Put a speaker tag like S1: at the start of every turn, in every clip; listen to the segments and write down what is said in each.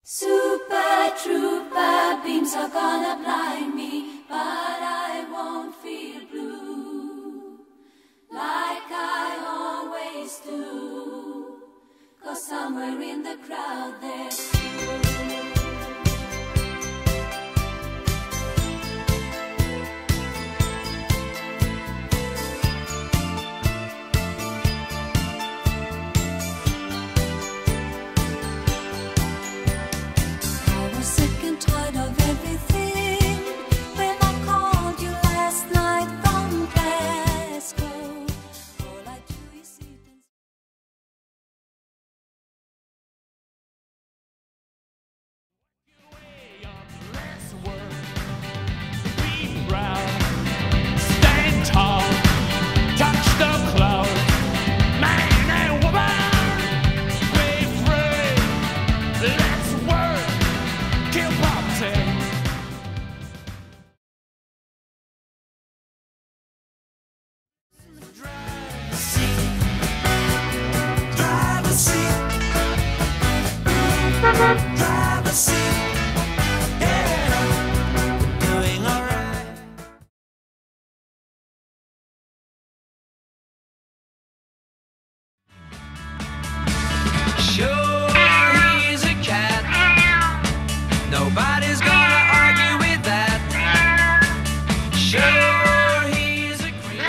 S1: Super trooper beams are gonna blind me, but I won't feel blue like I always do, 'cause somewhere in the crowd there's you.
S2: Nobody's gonna argue with that. Sure, he's a creep.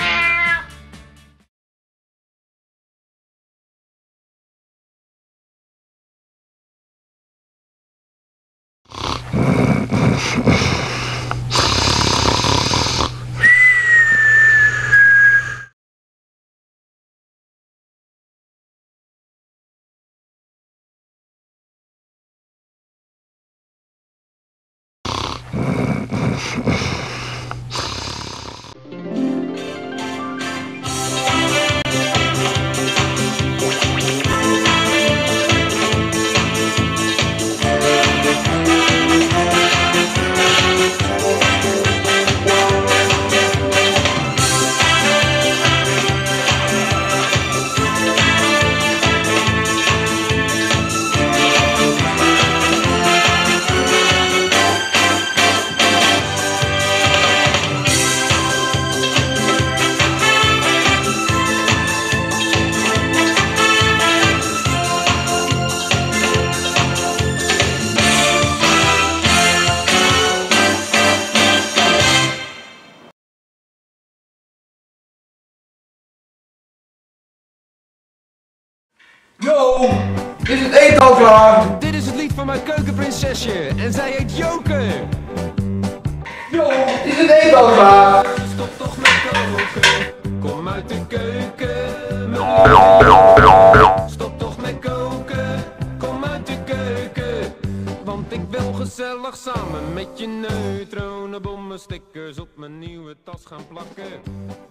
S3: Yo, is het eten al klaar?
S4: Dit is het lied van mijn keukenprinsesje en zij heet Joke.
S3: Yo, is het eten al klaar?
S4: Stop toch met koken, kom uit de keuken. Stop toch met koken, kom uit de keuken. Want ik wil gezellig samen met je neutronenbommen stickers op mijn nieuwe tas gaan plakken.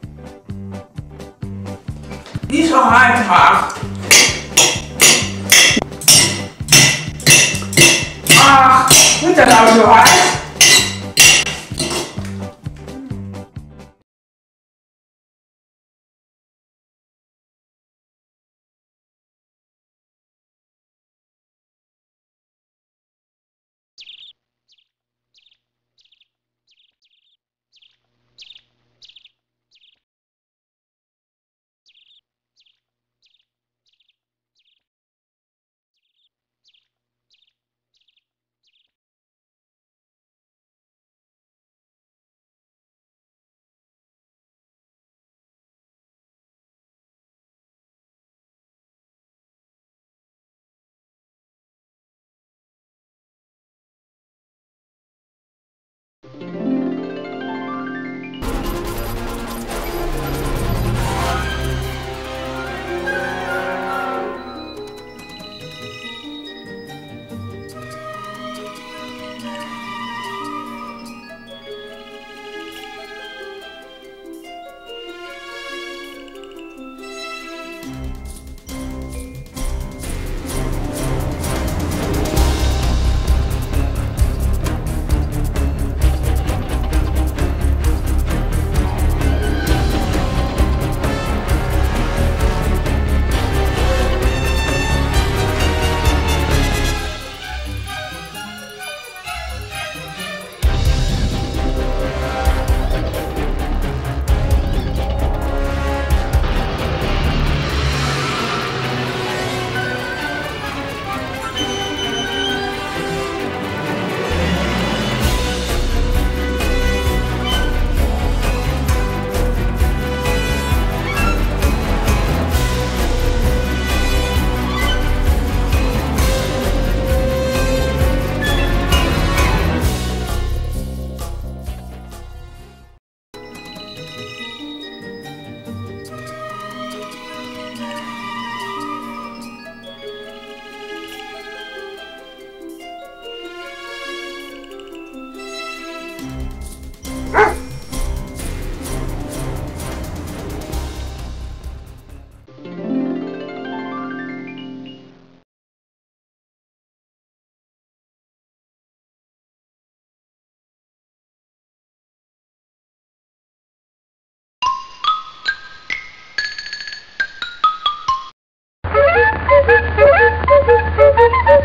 S3: Niet zo hard. Moet dat nou zo hard?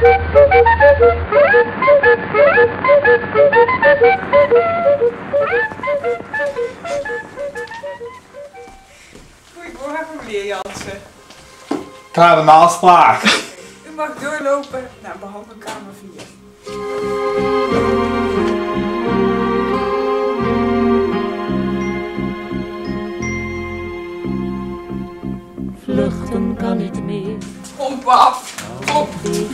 S5: Goedemorgen meneer Jansen.
S3: Ik ga naar mijn afspraak.
S5: U mag doorlopen naar behandelkamer 4.
S6: Vluchten kan niet meer,
S5: Pomp af! Pomp!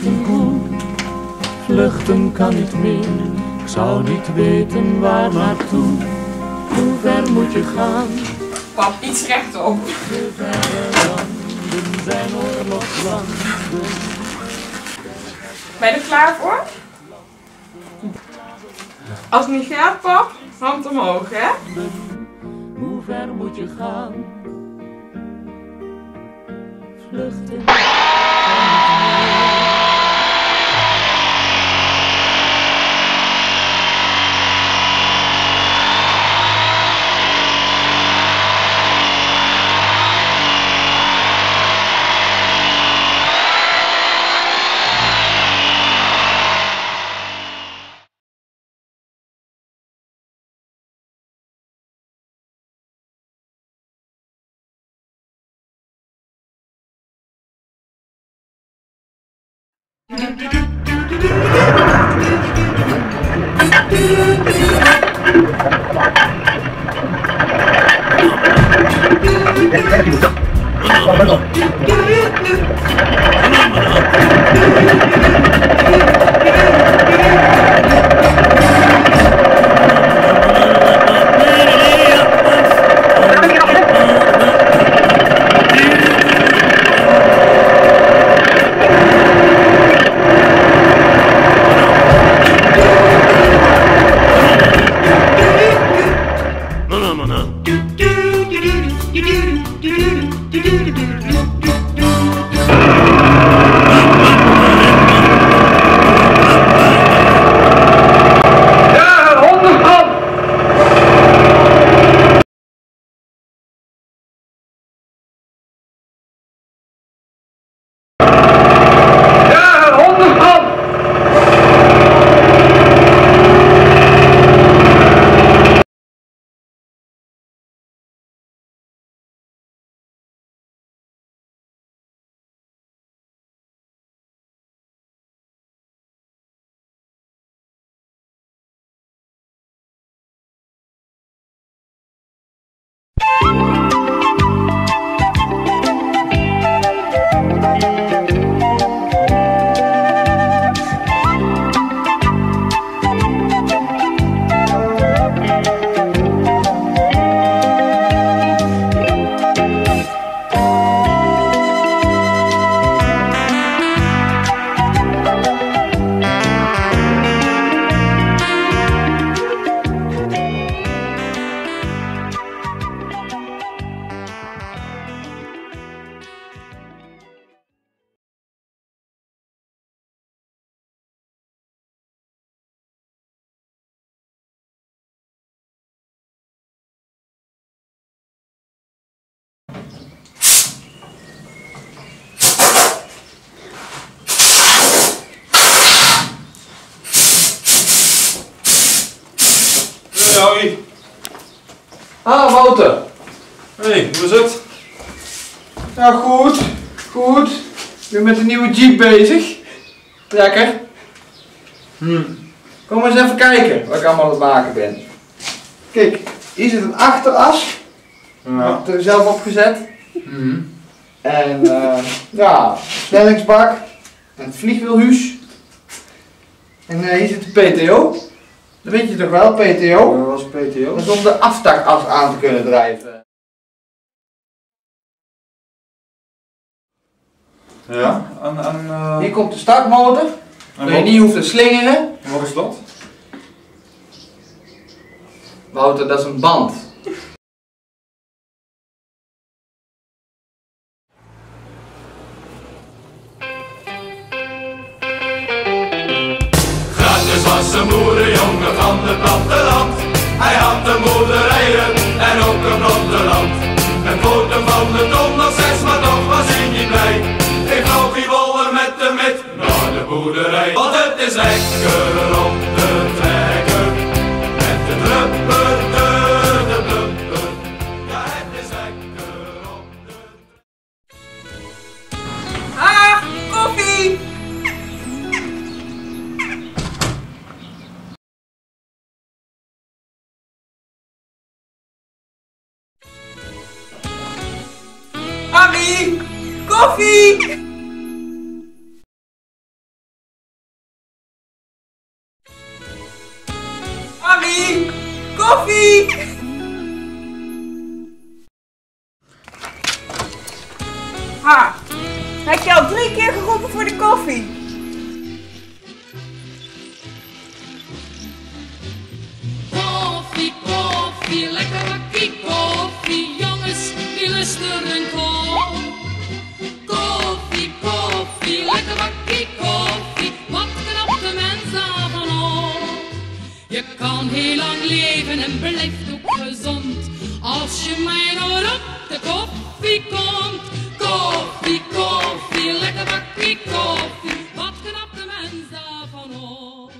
S6: vluchten kan niet meer. Ik zou niet weten waar naartoe. Hoe ver moet je gaan?
S5: Pap, iets rechtop.
S6: De verre landen zijn oorlogslanden.
S5: Ben je er klaar voor? Als het niet gaat, pap, hand omhoog, hè?
S6: Hoe ver moet je gaan? Vluchten.
S3: Hoi. Ah, Wouter.
S7: Hey, hoe is het?
S3: Ja, goed. Goed. Ik ben met een nieuwe Jeep bezig. Lekker. Kom eens even kijken wat ik allemaal aan het maken ben. Kijk, hier zit een achteras.
S7: Ja.
S3: Heb ik er zelf opgezet. En ja, versnellingsbak. En het vliegwielhuis. En hier zit de PTO. Dat weet je toch wel, PTO?
S7: Wat was PTO?
S3: Dat is om de aftakas aan te kunnen drijven.
S7: Ja,
S3: Hier komt de startmotor. Dat je niet hoeft te slingeren.
S7: wat is dat?
S3: Wouter, dat is een band.
S2: Gratis was een boerenjongen van het platteland. Hij had een boerderijen en ook een platteland. Een foto van de ton nog 6, maar toch was hij niet blij. Ik vloog die wollen met de mit naar de boerderij. moederij. Want het is lekker om te trekken, met de drupper, de blubber. Ja, het is lekker om te trekken.
S5: Ah, koffie! Harry, koffie! Harry, koffie! Ha, heb je al 3 keer geroepen voor de koffie?
S8: Koffie, koffie, lekker bakkie koffie, jongens, die lusten een kop. Koffie, koffie, lekker bakkie koffie, wat knapt de mens daarvan op? Je kan heel lang leven en blijft ook gezond, als je mij nou op de koffie komt. Koffie, koffie, lekker bakkie koffie, wat knapt de mens daarvan op?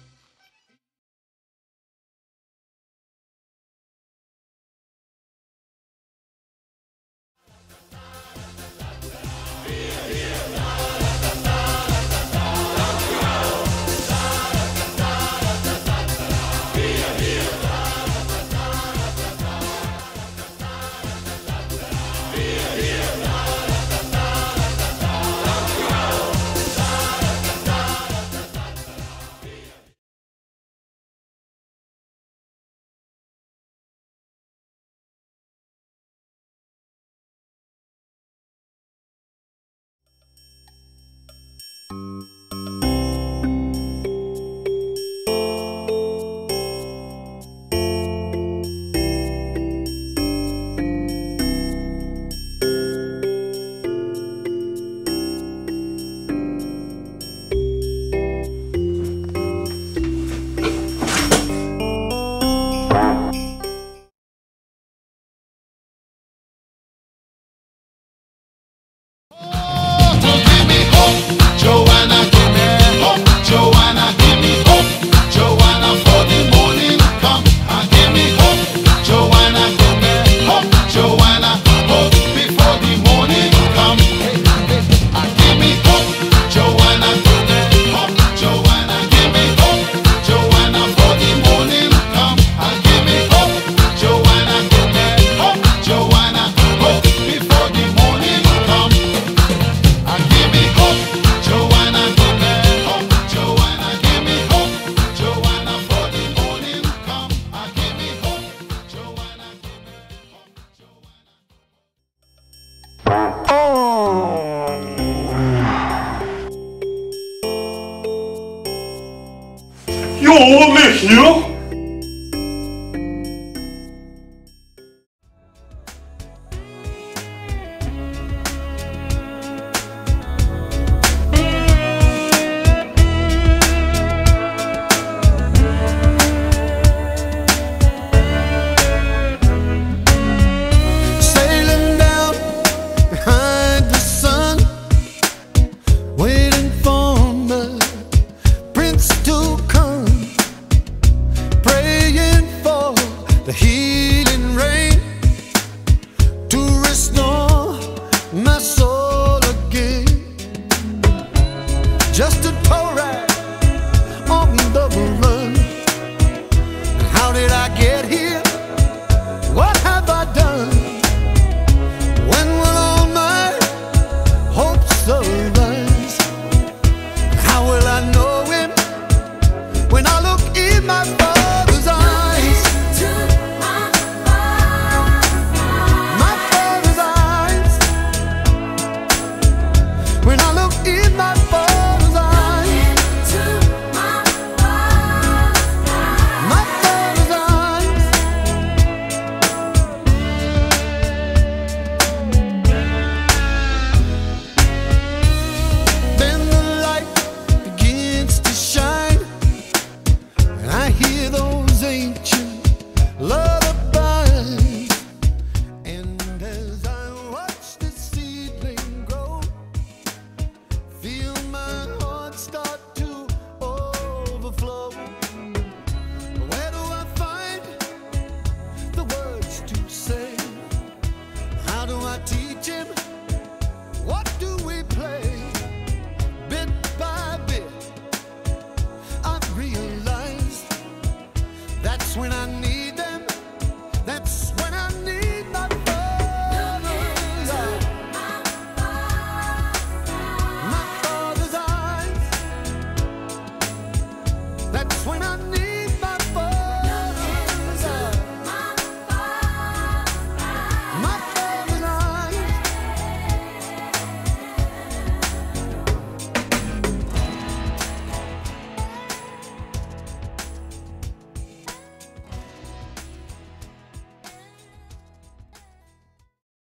S7: Joh, wat lig je, joh?
S9: Sailing down behind the sun, waiting for the prince to come, praying for the healing.